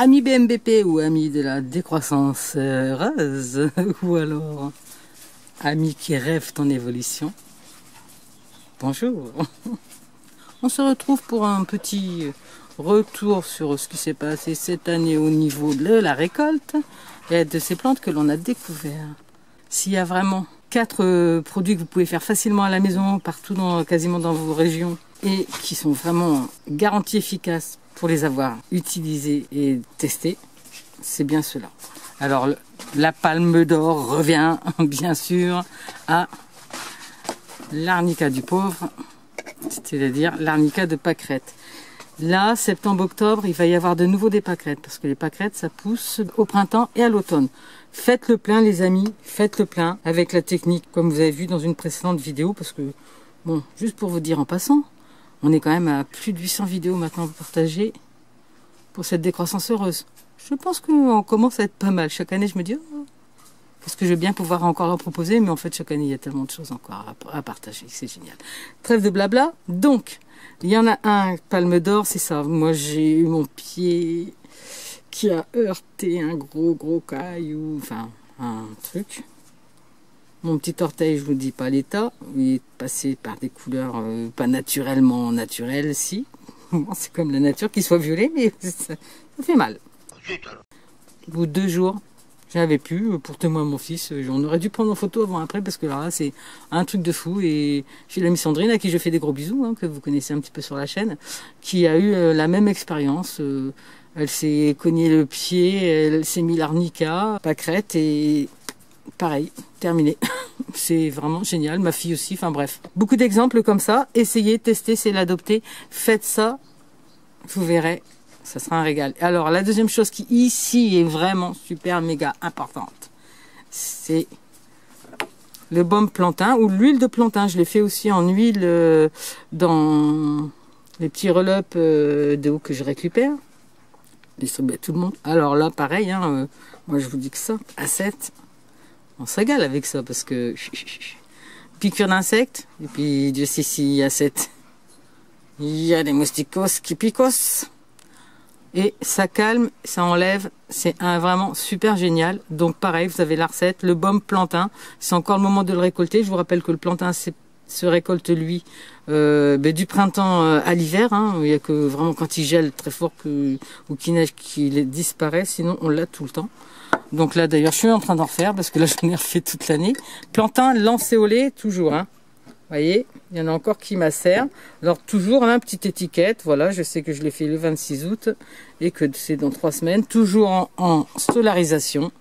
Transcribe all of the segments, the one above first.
Amis BMBP ou amis de la décroissance heureuse, ou alors amis qui rêvent en évolution, bonjour. On se retrouve pour un petit retour sur ce qui s'est passé cette année au niveau de la récolte et de ces plantes que l'on a découvert. S'il y a vraiment 4 produits que vous pouvez faire facilement à la maison, partout, quasiment dans vos régions, et qui sont vraiment garantis efficaces pour les avoir utilisés et testés, c'est bien cela. Alors, la palme d'or revient, bien sûr, à l'arnica du pauvre, c'est-à-dire l'arnica de pâquerette. Là, septembre-octobre, il va y avoir de nouveau des pâquerettes, parce que les pâquerettes, ça pousse au printemps et à l'automne. Faites le plein, les amis, faites le plein avec la technique, comme vous avez vu dans une précédente vidéo, parce que, bon, juste pour vous dire en passant, on est quand même à plus de 800 vidéos maintenant partagées pour cette décroissance heureuse. Je pense qu'on commence à être pas mal. Chaque année, je me dis, oh, parce que je vais bien pouvoir encore leur proposer, mais en fait, chaque année, il y a tellement de choses encore à partager, c'est génial. Trêve de blabla. Donc, il y en a un, palme d'or, c'est ça. Moi, j'ai eu mon pied qui a heurté un gros caillou, enfin, un truc. Mon petit orteil, je vous dis pas l'état, il est passé par des couleurs pas naturellement naturelles, si. Bon, c'est comme la nature qui soit violet, mais ça fait mal. Au bout de 2 jours, j'avais pu, pour témoin mon fils, on aurait dû prendre en photo avant après, parce que là, c'est un truc de fou. Et j'ai l'amie Sandrine, à qui je fais des gros bisous, hein, que vous connaissez un petit peu sur la chaîne, qui a eu la même expérience. Elle s'est cogné le pied, elle s'est mis l'arnica, pâquerette, et pareil, terminé. C'est vraiment génial, ma fille aussi, enfin bref. Beaucoup d'exemples comme ça, essayez, testez, c'est l'adopter, faites ça, vous verrez, ça sera un régal. Alors la deuxième chose qui ici est vraiment super méga importante, c'est le baume plantain ou l'huile de plantain. Je l'ai fait aussi en huile dans les petits relops de eau que je récupère. Distribuer à tout le monde. Alors là, pareil, hein, moi je vous dis que ça, à 7, on se régale avec ça parce que piqûre d'insectes, et puis Dieu sait s'il y a 7. Il y a des mousticos qui picosent. Et ça calme, ça enlève, c'est vraiment super génial. Donc pareil, vous avez la recette, le baume plantain, c'est encore le moment de le récolter. Je vous rappelle que le plantain se récolte lui du printemps à l'hiver, hein. Il n'y a que vraiment quand il gèle très fort ou qu'il neige qu'il disparaît, sinon on l'a tout le temps. Donc là d'ailleurs je suis en train d'en refaire parce que là j'en ai refait toute l'année. Plantain lancéolé toujours, hein. Vous voyez, il y en a encore qui macèrent. Alors toujours hein, petite étiquette, voilà, je sais que je l'ai fait le 26 août et que c'est dans 3 semaines, toujours en solarisation.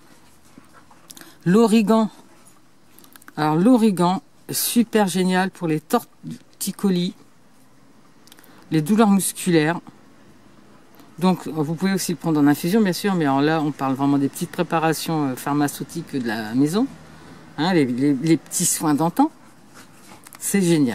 L'origan, alors l'origan, super génial pour les torticolis, les douleurs musculaires. Donc vous pouvez aussi le prendre en infusion bien sûr, mais alors là on parle vraiment des petites préparations pharmaceutiques de la maison, hein, les petits soins d'antan. C'est génial.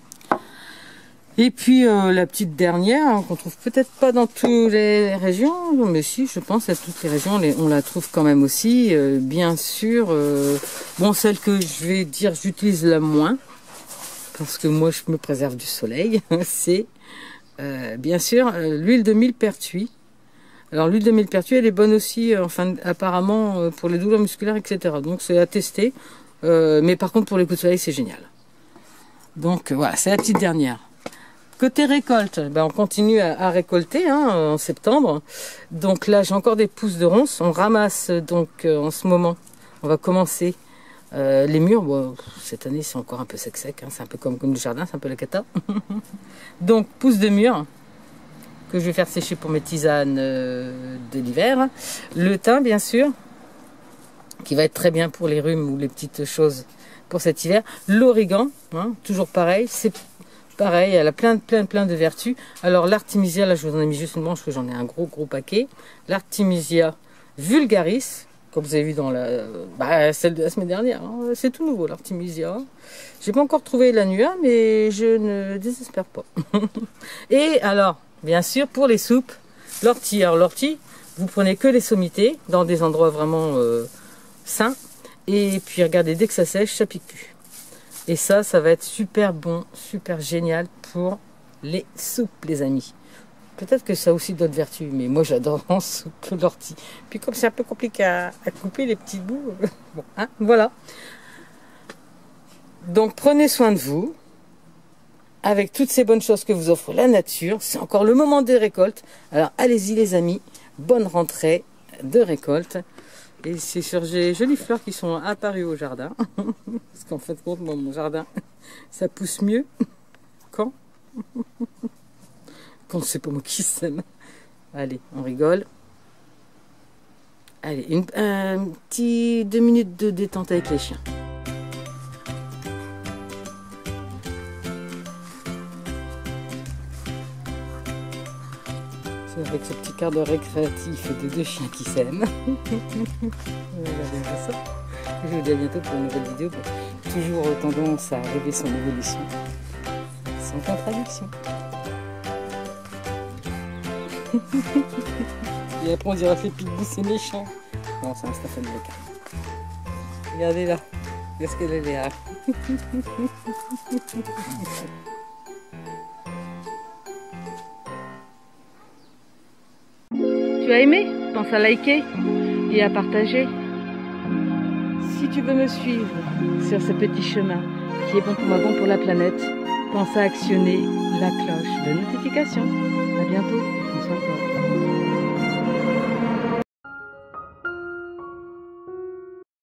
Et puis la petite dernière, hein, qu'on trouve peut-être pas dans toutes les régions, mais si, je pense à toutes les régions, on la trouve quand même aussi, bien sûr. Bon, celle que je vais dire, j'utilise la moins, parce que moi je me préserve du soleil, c'est bien sûr l'huile de millepertuis. Alors l'huile de millepertuis, elle est bonne aussi, enfin apparemment pour les douleurs musculaires, etc. Donc c'est à tester, mais par contre pour les coups de soleil, c'est génial. Donc voilà, c'est la petite dernière. Côté récolte, ben, on continue à récolter hein, en septembre. Donc là, j'ai encore des pousses de ronces. On ramasse donc en ce moment, on va commencer les mûres. Bon, cette année, c'est encore un peu sec, hein, c'est un peu comme le jardin, c'est un peu la cata. Donc, pousses de mûres que je vais faire sécher pour mes tisanes de l'hiver. Le thym, bien sûr, qui va être très bien pour les rhumes ou les petites choses pour cet hiver. L'origan, hein, toujours pareil, c'est pareil, elle a plein de vertus. Alors l'artémisia, là je vous en ai mis juste une branche, parce que j'en ai un gros paquet. L'artémisia vulgaris, comme vous avez vu dans celle de la semaine dernière, hein, c'est tout nouveau l'artémisia. J'ai pas encore trouvé l'annua, mais je ne désespère pas. Et alors, bien sûr, pour les soupes, l'ortie. Alors l'ortie, vous prenez que les sommités, dans des endroits vraiment sains. Et puis regardez, dès que ça sèche, ça pique plus. Et ça va être super bon, super génial pour les soupes, les amis. Peut-être que ça a aussi d'autres vertus, mais moi j'adore l'ortie. Puis comme c'est un peu compliqué à couper les petits bouts, bon, hein, voilà. Donc prenez soin de vous, avec toutes ces bonnes choses que vous offre la nature. C'est encore le moment des récoltes. Alors allez-y les amis, bonne rentrée de récolte. Et c'est sur ces jolies fleurs qui sont apparues au jardin. Parce qu'en fait, moi, mon jardin, ça pousse mieux. Quand c'est pas moi qui sème. Allez, on rigole. Allez, un petit 2 minutes de détente avec les chiens. C'est avec ce petit quart d'heure récréatif de 2 chiens qui s'aiment. Je vous dis à bientôt pour une nouvelle vidéo. Toujours tendance à rêver son évolution. Sans contradiction. Et après on dira que les pitbulls c'est méchant. Non, c'est un Stéphane Leca. Regardez là. Qu'est-ce qu'elle est là. Tu as aimé? Pense à liker et à partager. Si tu veux me suivre sur ce petit chemin qui est bon pour la planète, pense à actionner la cloche de notification. À bientôt, François.